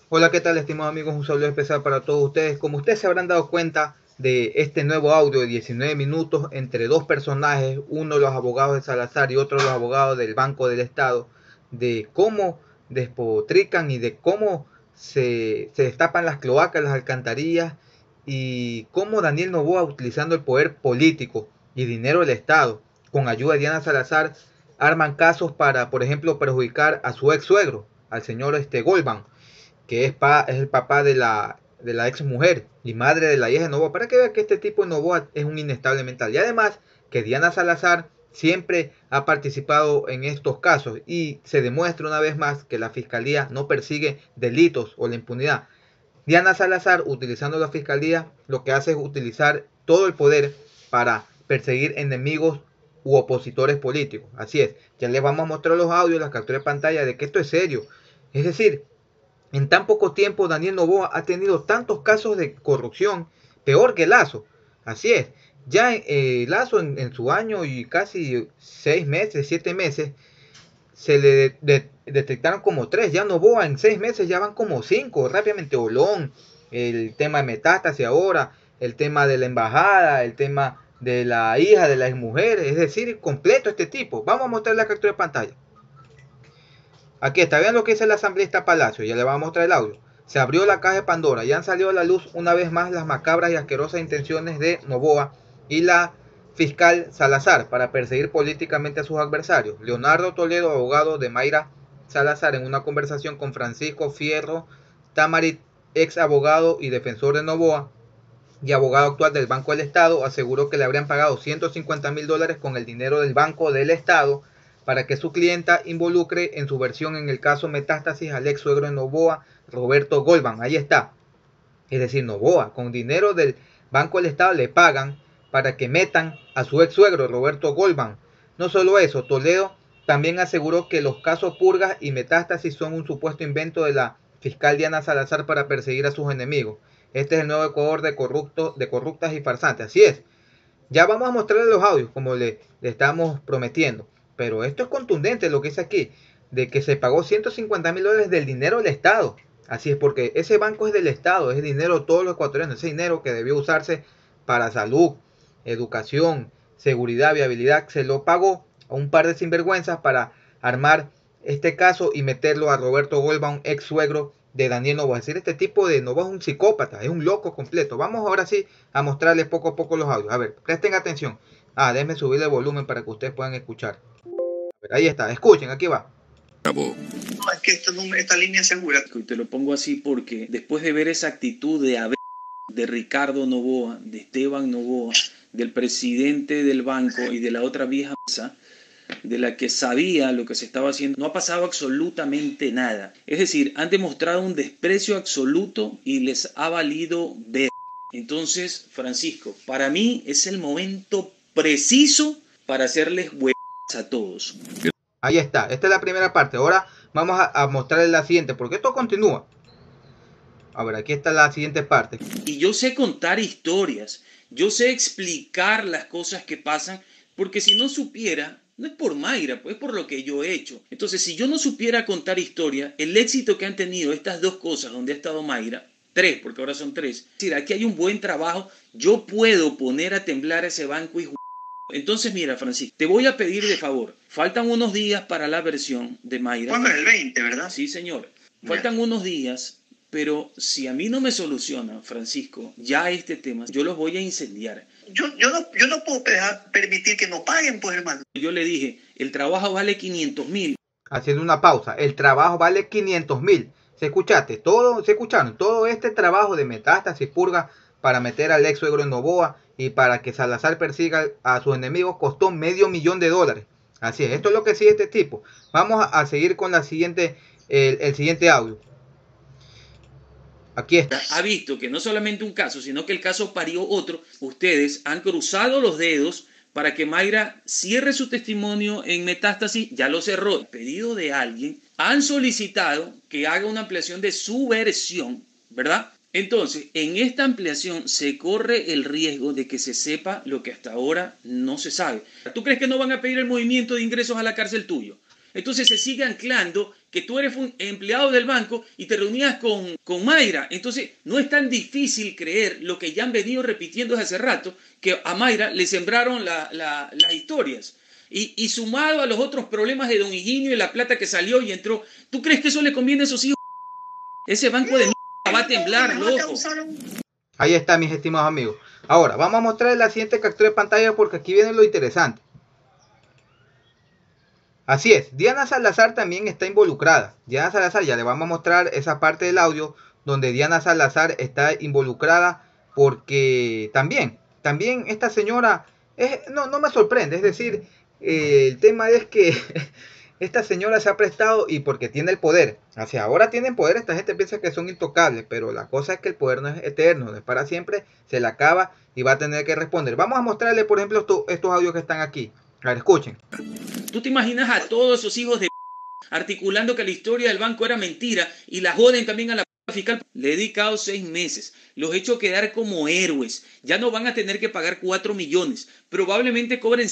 Hola, ¿qué tal, estimados amigos? Un saludo especial para todos ustedes. Como ustedes se habrán dado cuenta de este nuevo audio de 19 minutos entre dos personajes, uno los abogados de Salazar y otro los abogados del Banco del Estado, de cómo despotrican y de cómo se destapan las cloacas, las alcantarillas y cómo Daniel Noboa, utilizando el poder político y dinero del Estado, con ayuda de Diana Salazar, arman casos para, por ejemplo, perjudicar a su ex suegro, al señor Goldman, que es el papá de la ex mujer y madre de la hija de Novoa, para que vean que este tipo de Novoa es un inestable mental. Y además que Diana Salazar siempre ha participado en estos casos y se demuestra una vez más que la fiscalía no persigue delitos o la impunidad. Diana Salazar, utilizando la fiscalía, lo que hace es utilizar todo el poder para perseguir enemigos u opositores políticos. Así es, ya les vamos a mostrar los audios, las capturas de pantalla de que esto es serio. Es decir, en tan poco tiempo, Daniel Noboa ha tenido tantos casos de corrupción, peor que Lazo. Así es. Ya Lazo en su año y casi 6 meses, 7 meses, se le detectaron como tres. Ya Noboa en 6 meses ya van como cinco. Rápidamente Olón, el tema de metástasis ahora, el tema de la embajada, el tema de la hija de la exmujer. Es decir, completo este tipo. Vamos a mostrar la captura de pantalla. Aquí está, vean lo que dice el asambleísta Palacio, ya le voy a mostrar el audio. Se abrió la caja de Pandora y han salido a la luz una vez más las macabras y asquerosas intenciones de Noboa y la fiscal Salazar para perseguir políticamente a sus adversarios. Leonardo Toledo, abogado de Mayra Salazar, en una conversación con Francisco Fierro Tamarit, ex abogado y defensor de Noboa y abogado actual del Banco del Estado, aseguró que le habrían pagado $150,000 con el dinero del Banco del Estado para que su clienta involucre en su versión en el caso Metástasis al ex suegro de Noboa, Roberto Goldman. Ahí está. Es decir, Noboa, con dinero del Banco del Estado le pagan para que metan a su ex suegro, Roberto Goldman. No solo eso, Toledo también aseguró que los casos Purgas y Metástasis son un supuesto invento de la fiscal Diana Salazar para perseguir a sus enemigos. Este es el nuevo Ecuador de corruptas y farsantes. Así es. Ya vamos a mostrarle los audios como le estamos prometiendo. Pero esto es contundente lo que dice aquí, de que se pagó $150,000 del dinero del Estado. Así es, porque ese banco es del Estado, es dinero de todos los ecuatorianos, ese dinero que debió usarse para salud, educación, seguridad, viabilidad, se lo pagó a un par de sinvergüenzas para armar este caso y meterlo a Roberto Golba, un ex suegro de Daniel Novoa. Es decir, este tipo de Novoa es un psicópata, es un loco completo. Vamos ahora sí a mostrarles poco a poco los audios. A ver, presten atención. Déjenme subirle el volumen para que ustedes puedan escuchar. A ver, ahí está, escuchen, aquí va. No, es que esta línea es segura. Y te lo pongo así porque después de ver esa actitud de Ricardo Noboa, de Esteban Noboa, del presidente del banco y de la otra vieja mesa, de la que sabía lo que se estaba haciendo, no ha pasado absolutamente nada. Es decir, han demostrado un desprecio absoluto y les ha valido ver. Entonces, Francisco, para mí es el momento preciso para hacerles huevas a todos. Ahí está, esta es la primera parte. Ahora vamos a mostrarles la siguiente, porque esto continúa. A ver, aquí está la siguiente parte. Y yo sé contar historias, yo sé explicar las cosas que pasan, porque si no supiera, no es por Mayra, pues es por lo que yo he hecho. Entonces, si yo no supiera contar historias, el éxito que han tenido estas dos cosas donde ha estado Mayra, tres, porque ahora son tres, es decir, aquí hay un buen trabajo, yo puedo poner a temblar ese banco y... Entonces, mira, Francisco, te voy a pedir de favor, faltan unos días para la versión de Mayra. ¿Cuándo es el 20, verdad? Sí, señor. Faltan unos días, pero si a mí no me soluciona, Francisco, ya este tema, yo los voy a incendiar. Yo no puedo permitir que no paguen, pues, hermano. Yo le dije, el trabajo vale 500,000. Haciendo una pausa, el trabajo vale 500,000. ¿Se escuchaste? Todo, ¿se escucharon? Todo este trabajo de metástasis purga para meter al ex suegro en Novoa y para que Salazar persiga a sus enemigos costó $500,000. Así es, esto es lo que sigue este tipo. Vamos a seguir con la siguiente, el siguiente audio. Aquí está. Ha visto que no solamente un caso, sino que el caso parió otro. Ustedes han cruzado los dedos para que Mayra cierre su testimonio en metástasis, ya lo cerró. El pedido de alguien, han solicitado que haga una ampliación de su versión, ¿verdad? Entonces, en esta ampliación se corre el riesgo de que se sepa lo que hasta ahora no se sabe. ¿Tú crees que no van a pedir el movimiento de ingresos a la cárcel tuyo? Entonces se sigue anclando que tú eres un empleado del banco y te reunías con Mayra. Entonces, no es tan difícil creer lo que ya han venido repitiendo desde hace rato, que a Mayra le sembraron las historias. Y sumado a los otros problemas de Don Higinio y la plata que salió y entró, ¿tú crees que eso le conviene a esos hijos? Ese banco de mierda va a temblar, loco. Ahí está, mis estimados amigos. Ahora, vamos a mostrar la siguiente captura de pantalla porque aquí viene lo interesante. Así es, Diana Salazar también está involucrada. Diana Salazar, ya le vamos a mostrar esa parte del audio donde Diana Salazar está involucrada porque también esta señora, no me sorprende, es decir, el tema es que esta señora se ha prestado y porque tiene el poder. Hacia ahora tienen poder, esta gente piensa que son intocables, pero la cosa es que el poder no es eterno, no es para siempre, se le acaba y va a tener que responder. Vamos a mostrarle, por ejemplo, estos audios que están aquí. A ver, escuchen. ¿Tú te imaginas a todos esos hijos de articulando que la historia del banco era mentira y la joden también a la fiscal? Le he dedicado 6 meses, los he hecho quedar como héroes. Ya no van a tener que pagar 4 millones, probablemente cobren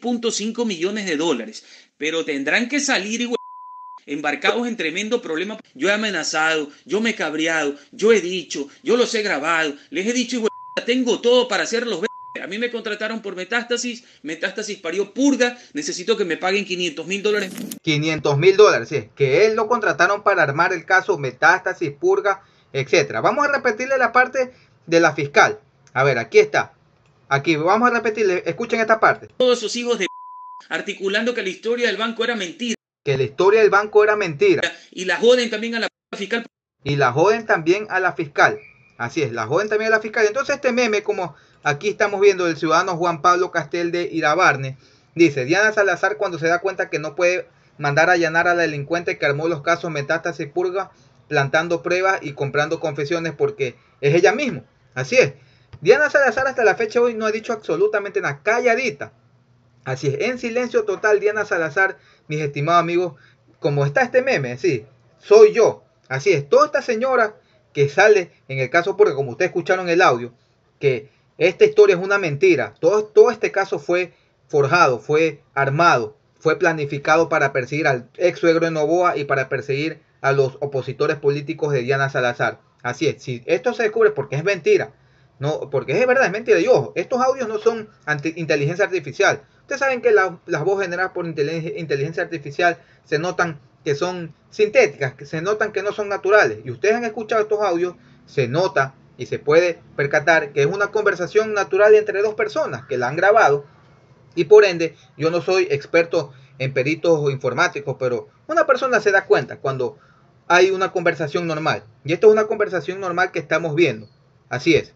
6.5 millones de dólares, pero tendrán que salir embarcados en tremendo problema. Yo he amenazado, yo me he cabreado, yo he dicho, yo los he grabado, les he dicho, tengo todo para hacerlos ver. A mí me contrataron por Metástasis, Metástasis parió purga, necesito que me paguen $500,000. $500,000, sí, que él lo contrataron para armar el caso Metástasis, purga, etcétera. Vamos a repetirle la parte de la fiscal. A ver, aquí está. Aquí, vamos a repetirle, escuchen esta parte. Todos esos hijos de articulando que la historia del banco era mentira. Que la historia del banco era mentira. Y la joden también a la fiscal. Y la joden también a la fiscal. Así es, la joden también a la fiscal. Entonces este meme, como aquí estamos viendo del ciudadano Juan Pablo Castel de Irabarne, dice: Diana Salazar, cuando se da cuenta que no puede mandar a allanar a la delincuente que armó los casos Metástasis, purga, plantando pruebas y comprando confesiones, porque es ella misma. Así es. Diana Salazar hasta la fecha hoy no ha dicho absolutamente nada, calladita. Así es, en silencio total Diana Salazar, mis estimados amigos, como está este meme, sí, soy yo. Así es, toda esta señora que sale en el caso, porque como ustedes escucharon el audio, que esta historia es una mentira. Todo este caso fue forjado, fue armado, fue planificado para perseguir al ex suegro de Noboa y para perseguir a los opositores políticos de Diana Salazar. Así es, si esto se descubre porque es mentira, no, porque es verdad, es mentira. Y ojo, estos audios no son inteligencia artificial. Ustedes saben que las voces generadas por inteligencia artificial se notan que son sintéticas, que se notan que no son naturales. Y ustedes han escuchado estos audios, se nota y se puede percatar que es una conversación natural entre dos personas que la han grabado. Y por ende, yo no soy experto en peritos informáticos, pero una persona se da cuenta cuando hay una conversación normal. Y esto es una conversación normal que estamos viendo. Así es.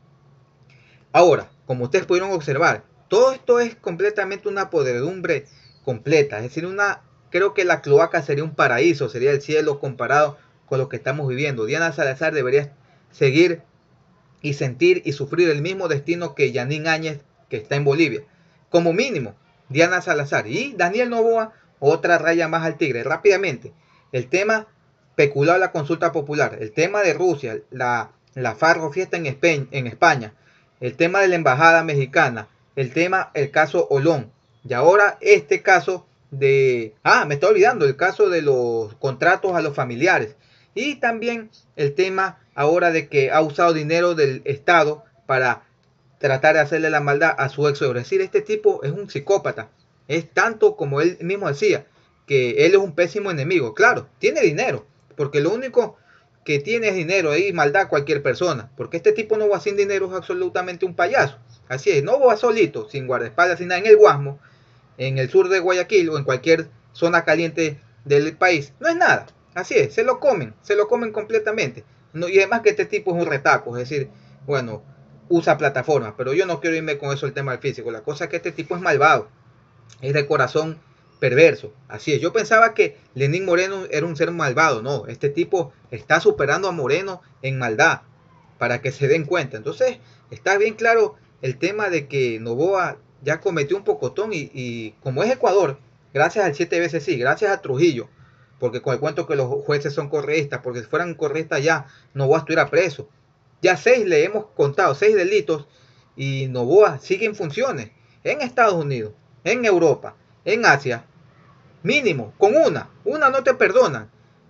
Ahora, como ustedes pudieron observar, todo esto es completamente una podredumbre completa. Es decir, creo que la cloaca sería un paraíso, sería el cielo comparado con lo que estamos viviendo. Diana Salazar debería seguir y sentir y sufrir el mismo destino que Yanín Áñez, que está en Bolivia. Como mínimo, Diana Salazar y Daniel Noboa, otra raya más al tigre. Rápidamente, el tema peculado de la consulta popular, el tema de Rusia, la Farro fiesta en España, el tema de la embajada mexicana, el caso Olón, y ahora este caso me está olvidando, el caso de los contratos a los familiares, y también el tema ahora de que ha usado dinero del Estado para tratar de hacerle la maldad a su ex suegro. Es decir, este tipo es un psicópata, es tanto como él mismo decía, que él es un pésimo enemigo. Claro, tiene dinero, porque lo único que tiene es dinero y maldad a cualquier persona, porque este tipo no va sin dinero, es absolutamente un payaso. Así es, no va solito, sin guardaespaldas, sin nada, en el Guasmo, en el sur de Guayaquil o en cualquier zona caliente del país, no es nada. Así es, se lo comen completamente. No, y además que este tipo es un retaco, es decir, bueno, usa plataformas, pero yo no quiero irme con eso el tema del físico. La cosa es que este tipo es malvado, es de corazón perverso. Así es, yo pensaba que Lenín Moreno era un ser malvado. No, este tipo está superando a Moreno en maldad, para que se den cuenta. Entonces está bien claro el tema de que Noboa ya cometió un pocotón y como es Ecuador, gracias al 7 veces sí, gracias a Trujillo, porque con el cuento que los jueces son correístas, porque si fueran correístas ya Noboa estuviera preso. Ya 6 le hemos contado, 6 delitos, y Noboa sigue en funciones en Estados Unidos, en Europa, en Asia. Mínimo, con una no te perdonan.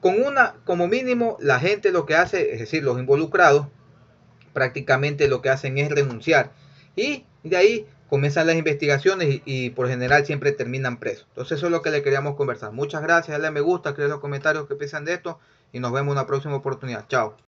como mínimo, la gente lo que hace, es decir, los involucrados, prácticamente lo que hacen es renunciar. Y de ahí comienzan las investigaciones y por general siempre terminan presos. Entonces eso es lo que le queríamos conversar. Muchas gracias, dale me gusta, escriban los comentarios que piensan de esto y nos vemos en una próxima oportunidad. Chao.